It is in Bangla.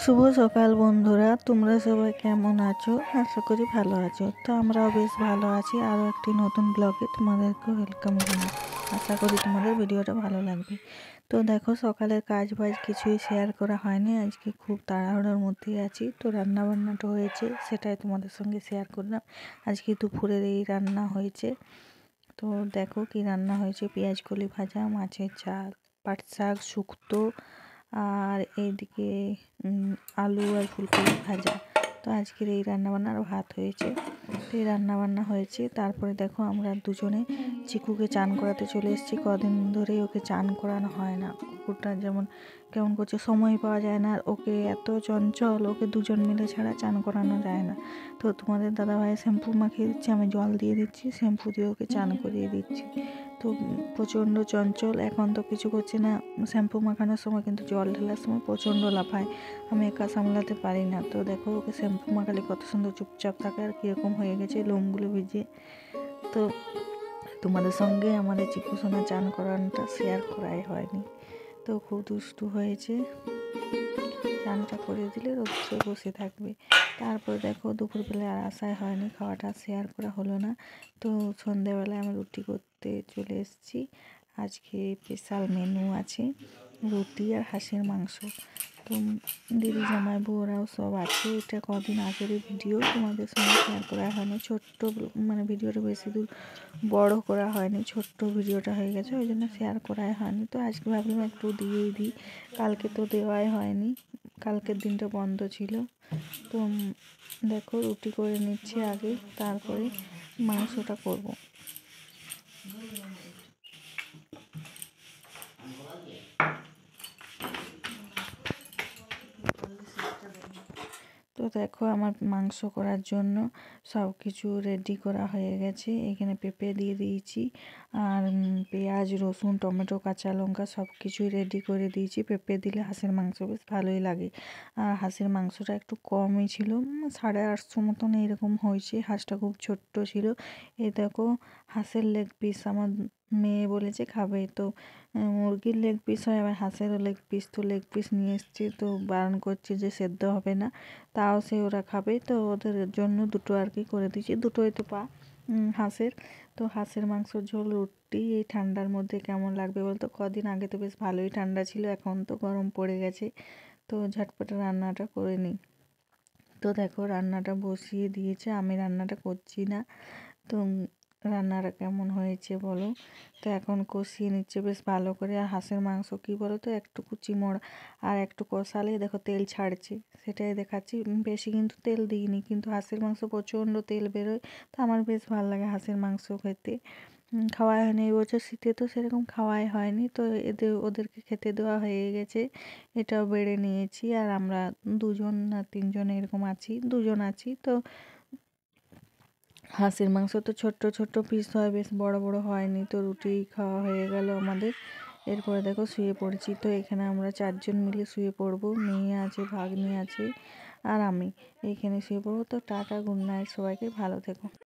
শুভ সকাল বন্ধুরা, তোমরা সবাই কেমন আছো? আশা করি ভালো আছো। তো আমরাও বেশ ভালো আছি। আরও একটি নতুন ব্লগে তোমাদেরকে ওয়েলকাম জানাই। আশা করি তোমাদের ভিডিওটা ভালো লাগবে। তো দেখো, সকালের কাজ বাজ কিছুই শেয়ার করা হয়নি, আজকে খুব তাড়াহুড়োর মধ্যেই আছি। তো রান্নাবান্নাটা হয়েছে, সেটাই তোমাদের সঙ্গে শেয়ার করলাম। আজকে দুপুরের এই রান্না হয়েছে। তো দেখো কি রান্না হয়েছে: পেঁয়াজ কলি ভাজা, মাছের ঝাল, পাট শাক শুক্তো, আর এইদিকে আলু আর ফুলকপি ভাজা। তো আজকের এই রান্নাবান্না আর ভাত হয়েছে। তো এই রান্নাবান্না হয়েছে। তারপরে দেখো আমরা দুজনে চিকুকে চান করাতে চলে এসেছি। কদিন ধরেই ওকে চান করানো হয় না। কুকুরটা যেমন কেমন করছে, সময় পাওয়া যায় না। আর ওকে এত চঞ্চল, ওকে দুজন মিলে ছাড়া চান করানো যায় না। তো তোমাদের দাদাভাই শ্যাম্পু মাখিয়ে দিচ্ছে, আমি জল দিয়ে দিচ্ছি, শ্যাম্পু দিয়ে ওকে চান করিয়ে দিচ্ছি। তো প্রচণ্ড চঞ্চল, এখন তো কিছু করছে না। শ্যাম্পু মাখানোর সময় কিন্তু জল ঢালার সময় প্রচণ্ড লাফায়, আমি একা সামলাতে পারি না। তো দেখো ওকে শ্যাম্পু মাখালে কত সুন্দর চুপচাপ থাকে, আর কীরকম হয়ে গেছে লোমগুলো ভিজে। তো তোমাদের সঙ্গে আমাদের চিকু সোনা চান করানোটা শেয়ার করাই হয়নি। তো খুব দুষ্টু হয়েছে, চানটা করে দিলে রোদ্রে বসে থাকবে। তারপর দেখো দুপুরবেলা আর আসাই হয়নি, খাওয়াটা শেয়ার করা হলো না। তো সন্ধ্যেবেলায় আমি রুটি করতে চলে এসেছি। আজকে স্পেশাল মেনু আছে, রুটি আর হাঁসের মাংস। তো দিদি জামাই বউরাও সব আছে। এটা কদিন আগেরই ভিডিও, তোমাদের সঙ্গে শেয়ার করা হয়নি। ছোট্ট ভিডিওটা বেশি দূর বড় করা হয়নি, ছোট্ট ভিডিওটা হয়ে গেছে, ওই জন্য শেয়ার করাই হয়নি। তো আজকে ভাবলাম একটু দিয়েই দিই, কালকে তো দেওয়াই হয়নি, কালকের দিনটা বন্ধ ছিল। তো দেখো রুটি করে নিচ্ছি আগে, তারপরে মাংসটা করব। তো দেখো আমার মাংস করার জন্য সব কিছু রেডি করা হয়ে গেছে। এখানে পেঁপে দিয়ে দিয়েছি, আর পেঁয়াজ রসুন টমেটো কাঁচা লঙ্কা সব কিছুই রেডি করে দিয়েছি। পেঁপে দিলে হাঁসের মাংস বেশ ভালোই লাগে। আর হাঁসের মাংসটা একটু কমই ছিল, 850 মতন এরকম হয়েছে। হাঁসটা খুব ছোট্ট ছিল। এই দেখো হাঁসের লেগ পিস আমার মেয়ে বলেছে খাবে, তো মুরগির লেগ পিস হয়, আবার হাঁসেরও লেগ পিস। তো লেগ পিস নিয়ে এসেছি, তো বারণ করছে যে সেদ্ধ হবে না, তাও সে ওরা খাবে। তো ওদের জন্য দুটো আর কি করে দিয়েছি, দুটোই তো হাঁসের। তো হাঁসের মাংসর ঝোল রুটি এই ঠান্ডার মধ্যে কেমন লাগবে বলতো? কদিন আগে তো বেশ ভালোই ঠান্ডা ছিল, এখন তো গরম পড়ে গেছে। তো ঝটপটে রান্নাটা করে নিই। তো দেখো রান্নাটা বসিয়ে দিয়েছে, আমি রান্নাটা করছি না। তো রান্নাটা কেমন হয়েছে বলো? তো এখন কষিয়ে নিচ্ছে বেশ ভালো করে। আর হাঁসের মাংস কী বলো তো, একটু চিমড় আর একটু কষালেই দেখো তেল ছাড়ছে, সেটাই দেখাচ্ছি। বেশি কিন্তু তেল দিইনি, কিন্তু হাঁসের মাংস প্রচণ্ড তেল বেরোয়। তো আমার বেশ ভালো লাগে হাঁসের মাংস খেতে। খাওয়াই হয়নি এই বছর শীতে, তো সেরকম খাওয়াই হয়নি। তো ওদেরকে খেতে দেওয়া হয়ে গেছে, এটাও বেড়ে নিয়েছি। আর আমরা 2জন না 3জন এরকম আছি, 2জন আছি। তো হাঁসের মাংস তো ছোট্ট ছোট্ট পিস হয়, বেশ বড় বড় হয়নি। তো রুটি খাওয়া হয়ে গেল আমাদের। এরপরে দেখো শুয়ে পড়েছি। তো এখানে আমরা 4জন মিলে শুয়ে পড়বো, মেয়ে আছে, ভাগ্নি আছে, আর আমি এইখানে শুয়ে পড়বো। তো টাটা, গুড নাইট সবাইকে, ভালো থেকো।